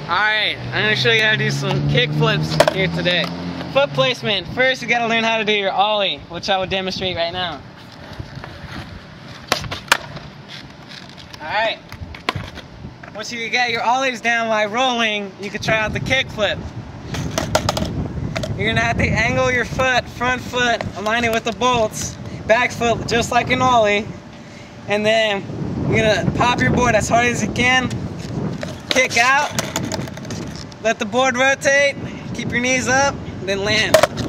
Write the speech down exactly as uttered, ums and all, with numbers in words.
Alright, I'm going to show you how to do some kick flips here today. Foot placement. First, you got to learn how to do your ollie, which I will demonstrate right now. Alright. Once you got your ollies down while rolling, you can try out the kick flip. You're going to have to angle your foot, front foot, align it with the bolts, back foot just like an ollie, and then you're going to pop your board as hard as you can, kick out, let the board rotate, keep your knees up, then land.